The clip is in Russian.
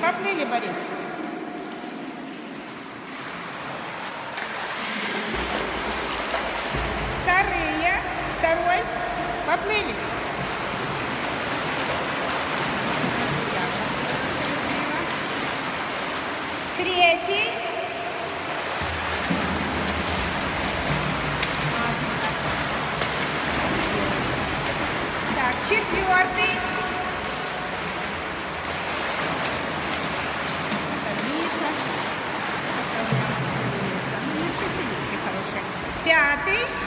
Поплыли, Борис. Второй. Поплыли. Третий. Так, четвертый. Это Миша. Пятый.